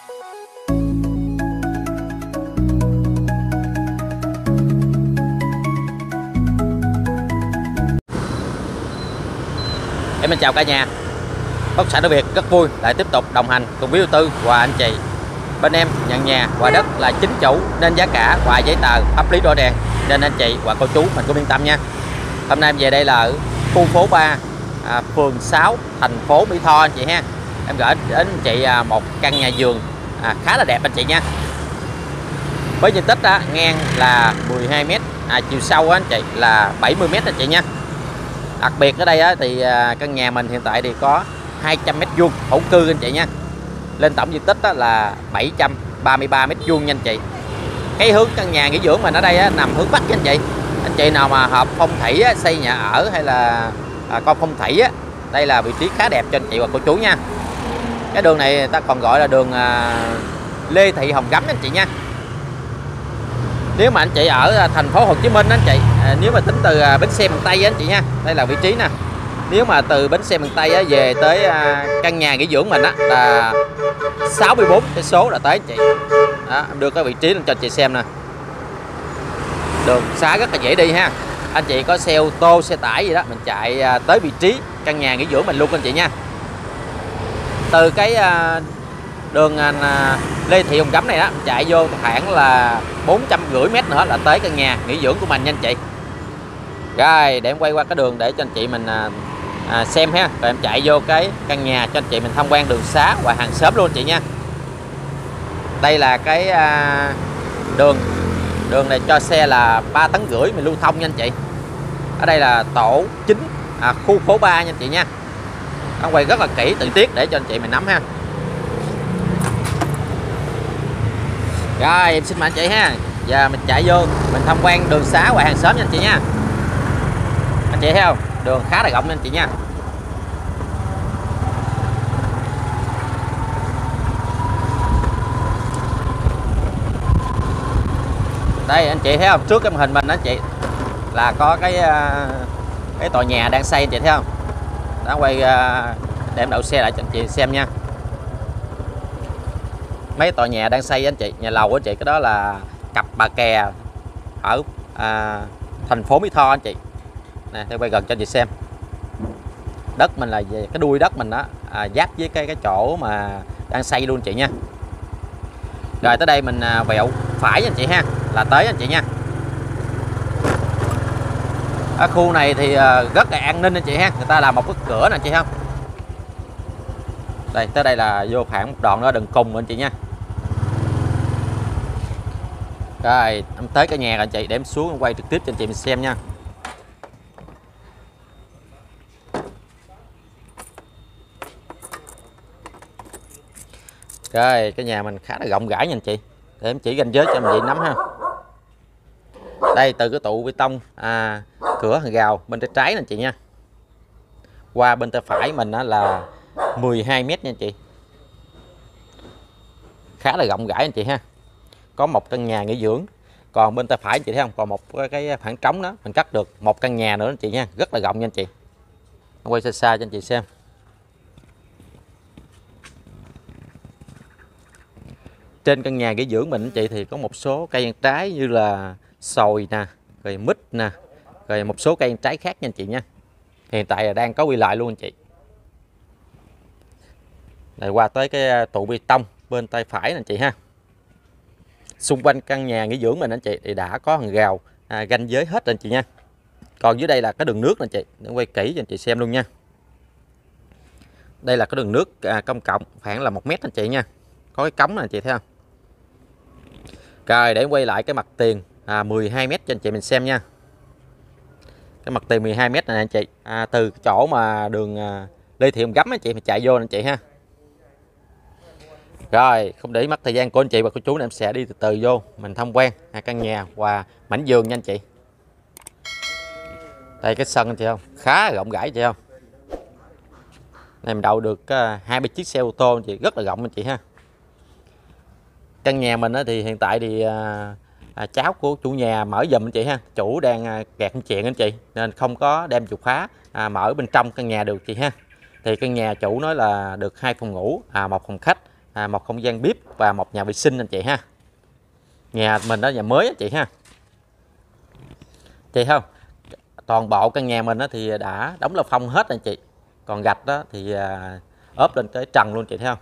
Em chào cả nhà. Bất sản Đức Việt rất vui lại tiếp tục đồng hành cùng quý đầu tư và anh chị. Bên em nhận nhà và đất là chính chủ nên giá cả và giấy tờ pháp lý rõ ràng, nên anh chị và cô chú mình cũng yên tâm nha. Hôm nay em về đây là ở khu phố 3, phường 6, thành phố Mỹ Tho anh chị ha. Em gửi đến anh chị một căn nhà vườn khá là đẹp anh chị nha. Với diện tích ngang là 12 m, chiều sâu anh chị là 70 m anh chị nha. Đặc biệt ở đây thì căn nhà mình hiện tại thì có 200 m² thổ cư anh chị nha. Lên tổng diện tích là 733 m² nha anh chị. Cái hướng căn nhà nghỉ dưỡng mình ở đây nằm hướng bắc nha anh chị. Anh chị nào mà hợp phong thủy xây nhà ở hay là con phong thủy đây là vị trí khá đẹp cho anh chị và cô chú nha. Cái đường này ta còn gọi là đường Lê Thị Hồng Gấm anh chị nha. Nếu mà anh chị ở thành phố Hồ Chí Minh anh chị, nếu mà tính từ bến xe miền Tây anh chị nha, đây là vị trí nè. Nếu mà từ bến xe miền Tây về tới căn nhà nghỉ dưỡng mình là 64 cái số là tới anh chị. Đó, em đưa cái vị trí lên cho anh chị xem nè. Đường xá rất là dễ đi ha. Anh chị có xe ô tô, xe tải gì đó mình chạy tới vị trí căn nhà nghỉ dưỡng mình luôn anh chị nha. Từ cái đường Lê Thị Hồng Gấm này chạy vô khoảng là 450 m nữa là tới căn nhà nghỉ dưỡng của mình nha anh chị. Rồi để em quay qua cái đường để cho anh chị mình xem ha. Rồi em chạy vô cái căn nhà cho anh chị mình tham quan đường xá và hàng xóm luôn anh chị nha. Đây là cái đường này cho xe là 3,5 tấn mình lưu thông nha anh chị. Ở đây là tổ 9 khu phố 3 nha anh chị nha. Nó quay rất là kỹ từng tiết để cho anh chị mình nắm ha. Rồi em xin mời anh chị ha. Giờ mình chạy vô mình tham quan đường xá và hàng xóm nha anh chị nha. Anh chị thấy không? Đường khá là rộng nha anh chị nha. Đây anh chị thấy không? Trước cái màn hình mình đó anh chị là có cái tòa nhà đang xây anh chị thấy không? Đó quay để em đậu xe lại cho anh chị xem nha. Mấy tòa nhà đang xây anh chị, nhà lầu anh chị, cái đó là cặp Bà Kè ở thành phố Mỹ Tho anh chị. Nè, tôi quay gần cho anh chị xem. Đất mình là về cái đuôi đất mình đó giáp với cái chỗ mà đang xây luôn anh chị nha. Rồi tới đây mình vẹo phải anh chị ha, là tới anh chị nha. Ở khu này thì rất là an ninh anh chị ha, người ta làm một cái cửa nè anh chị không. Đây tới đây là vô khoảng một đoạn nữa đừng cùng anh chị nha. Rồi em tới cái nhà rồi anh chị, để em xuống em quay trực tiếp cho anh chị mình xem nha. Rồi cái nhà mình khá là rộng rãi nha anh chị, để em chỉ ranh giới cho anh chị nắm ha. Đây từ cái trụ bê tông cửa hàng rào bên tay trái nè anh chị nha, qua bên tay phải mình là 12 m nha anh chị. Khá là rộng rãi anh chị ha. Có một căn nhà nghỉ dưỡng, còn bên tay phải anh chị thấy không, còn một cái khoảng trống đó mình cắt được một căn nhà nữa anh chị nha, rất là rộng nha anh chị. Quay xa xa cho anh chị xem. Trên căn nhà nghỉ dưỡng mình anh chị thì có một số cây ăn trái như là sồi nè, rồi mít nè, rồi một số cây ăn trái khác nha anh chị nha. Hiện tại là đang có quy lại luôn anh chị. Đây qua tới cái trụ bê tông bên tay phải nè anh chị ha. Xung quanh căn nhà nghỉ dưỡng mình anh chị thì đã có hàng rào ranh giới hết anh chị nha. Còn dưới đây là cái đường nước nè anh chị, để quay kỹ cho anh chị xem luôn nha. Đây là cái đường nước công cộng khoảng là 1 m anh chị nha. Có cái cống nè anh chị thấy không. Rồi để quay lại cái mặt tiền 12 m cho anh chị mình xem nha. Cái mặt tiền 12 m này anh chị, từ chỗ mà đường Lê Thị Hồng Gấm anh chị mình chạy vô anh chị ha. Rồi không để mất thời gian của anh chị và cô chú nên em sẽ đi từ từ vô mình tham quan căn nhà và mảnh vườn nha anh chị. Đây cái sân anh chị không, khá rộng rãi chị không. Này mình đậu được 2-3 chiếc xe ô tô anh chị, rất là rộng anh chị ha. Căn nhà mình thì hiện tại thì cháu của chủ nhà mở giùm anh chị ha. Chủ đang kẹt chuyện anh chị nên không có đem chìa khóa mở bên trong căn nhà được chị ha. Thì căn nhà chủ nói là được 2 phòng ngủ, 1 phòng khách một không gian bếp và một nhà vệ sinh anh chị ha. Nhà mình đó nhà mới anh chị ha. Chị không? Toàn bộ căn nhà mình đó thì đã đóng la phong hết anh chị. Còn gạch đó thì ốp lên cái trần luôn chị thấy không?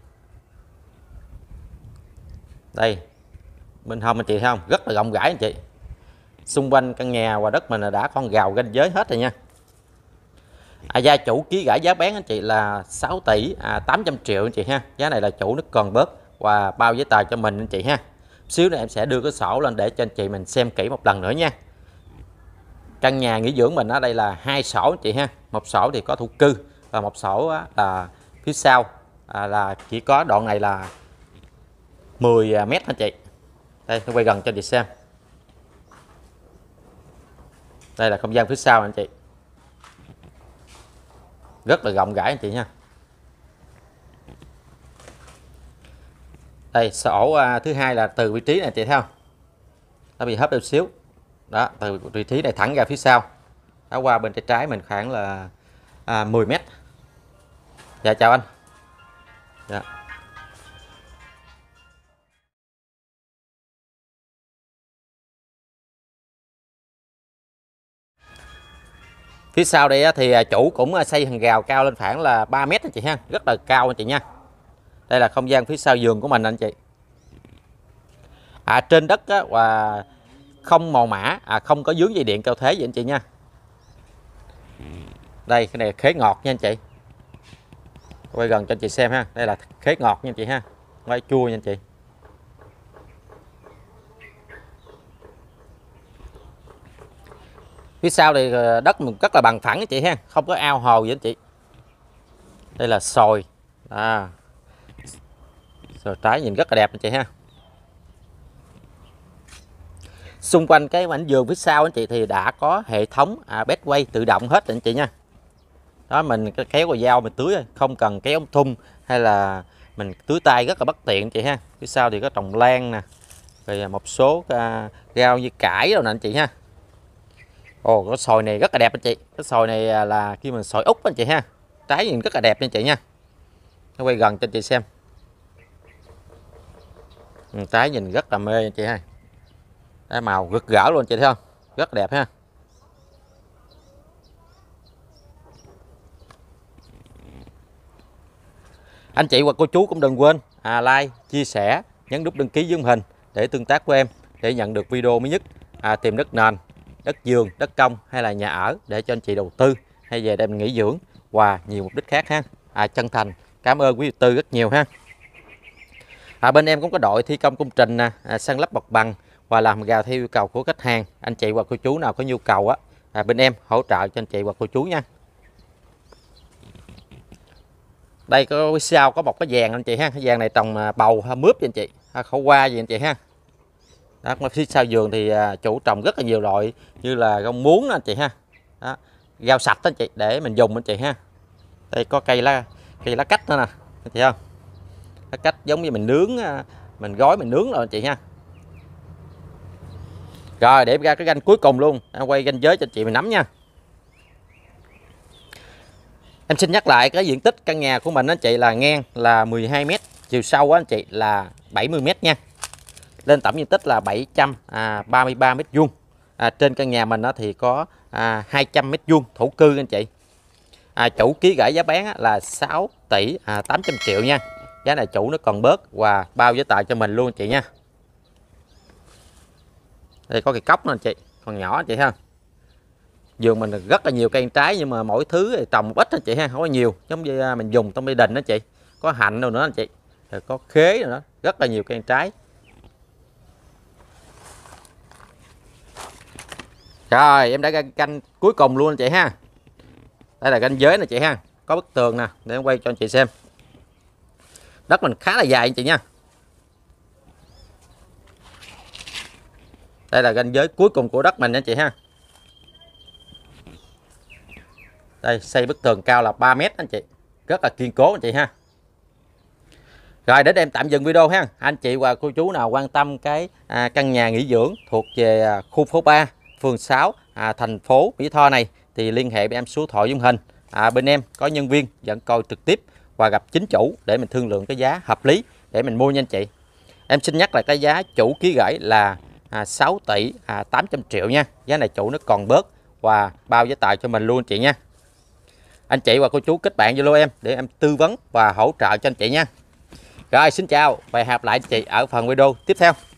Đây. Bên hông anh chị thấy không? Rất là rộng rãi anh chị. Xung quanh căn nhà và đất mình là đã con gào ranh giới hết rồi nha. Gia chủ ký gửi giá bán anh chị là 6 tỷ 800 triệu anh chị ha. Giá này là chủ nó còn bớt và bao giấy tờ cho mình anh chị ha. Xíu nữa em sẽ đưa cái sổ lên để cho anh chị mình xem kỹ một lần nữa nha. Căn nhà nghỉ dưỡng mình ở đây là 2 sổ anh chị ha. Một sổ thì có thổ cư và một sổ là phía sau là chỉ có đoạn này là 10 mét anh chị. Đây tôi quay gần cho anh chị xem. Đây là không gian phía sau anh chị. Rất là rộng rãi anh chị nha. Đây sổ thứ hai là từ vị trí này chị thấy không? Nó bị hấp một xíu. Đó, từ vị trí này thẳng ra phía sau. Đó qua bên tay trái mình khoảng là 10 mét. Dạ chào anh. Dạ. Phía sau đây thì chủ cũng xây hàng rào cao lên khoảng là 3 mét anh chị ha, rất là cao anh chị nha. Đây là không gian phía sau giường của mình anh chị. Trên đất và không màu mã, không có dướng dây điện cao thế gì anh chị nha. Đây cái này khế ngọt nha anh chị. Quay gần cho anh chị xem ha, đây là khế ngọt nha anh chị ha, quay chua nha anh chị. Phía sau thì đất mình rất là bằng phẳng anh chị ha, không có ao hồ gì anh chị. Đây là sồi, sồi trái nhìn rất là đẹp anh chị ha. Xung quanh cái mảnh vườn phía sau anh chị thì đã có hệ thống bét quay tự động hết anh chị nha. Đó mình kéo vào dao mình tưới, không cần kéo ống thun hay là mình tưới tay rất là bất tiện anh chị ha. Phía sau thì có trồng lan nè, rồi một số rau như cải rồi nè anh chị ha. Ồ, cái sồi này rất là đẹp anh chị. Cái sồi này là khi mình sồi úc anh chị ha. Trái nhìn rất là đẹp anh chị nha. Nó quay gần cho anh chị xem. Trái nhìn rất là mê anh chị ha. Cái màu rực rỡ luôn anh chị thấy không? Rất đẹp ha. Anh chị hoặc cô chú cũng đừng quên like, chia sẻ, nhấn nút đăng ký dưới màn hình để tương tác với em, để nhận được video mới nhất. Tìm đất nền, đất vườn, đất công hay là nhà ở để cho anh chị đầu tư hay về đây mình nghỉ dưỡng và nhiều mục đích khác ha. Chân thành cảm ơn quý đầu tư rất nhiều ha. Bên em cũng có đội thi công công trình san lấp mặt bằng và làm gào theo yêu cầu của khách hàng. Anh chị hoặc cô chú nào có nhu cầu bên em hỗ trợ cho anh chị hoặc cô chú nha. Đây có phía sau có một cái vàng anh chị ha, cái vàng này trồng bầu mướp anh chị, khổ qua gì anh chị ha. Đó, phía sau vườn thì chủ trồng rất là nhiều loại như là rau muống anh chị ha. Đó, rau sạch anh chị để mình dùng anh chị ha. Đây có cây lá cách nữa nè, anh chị không? Lá cách giống như mình nướng, mình gói mình nướng rồi anh chị ha. Rồi để ra cái ranh cuối cùng luôn, em quay ranh giới cho anh chị mình nắm nha. Em xin nhắc lại cái diện tích căn nhà của mình anh chị là ngang là 12 m, chiều sâu anh chị là 70 m nha. Lên tổng diện tích là 733 m². Trên căn nhà mình thì có 200 m² thổ cư anh chị. Chủ ký gửi giá bán là 6 tỷ 800 triệu nha. Giá này chủ nó còn bớt và bao giấy tờ cho mình luôn anh chị nha. Đây có cái cốc nữa anh chị, còn nhỏ anh chị ha. Vườn mình rất là nhiều cây trái nhưng mà mỗi thứ thì trồng ít anh chị ha, không có nhiều. Giống như mình dùng trong gia đình đó chị. Có hạnh đâu nữa anh chị. Rồi có khế nữa, rất là nhiều cây trái. Rồi em đã ra canh cuối cùng luôn anh chị ha. Đây là ranh giới nè chị ha, có bức tường nè để em quay cho anh chị xem. Đất mình khá là dài anh chị nha. Đây là ranh giới cuối cùng của đất mình anh chị ha. Đây xây bức tường cao là 3 m anh chị, rất là kiên cố anh chị ha. Rồi để em tạm dừng video ha. Anh chị và cô chú nào quan tâm cái căn nhà nghỉ dưỡng thuộc về khu phố 3 phường 6 thành phố Mỹ Tho này thì liên hệ với em số thoại dung hình. Bên em có nhân viên dẫn coi trực tiếp và gặp chính chủ để mình thương lượng cái giá hợp lý để mình mua nha anh chị. Em xin nhắc là cái giá chủ ký gửi là 6 tỷ 800 triệu nha. Giá này chủ nó còn bớt và bao giấy tờ cho mình luôn anh chị nha. Anh chị và cô chú kết bạn Zalo em để em tư vấn và hỗ trợ cho anh chị nha. Rồi xin chào và hẹn gặp lại anh chị ở phần video tiếp theo.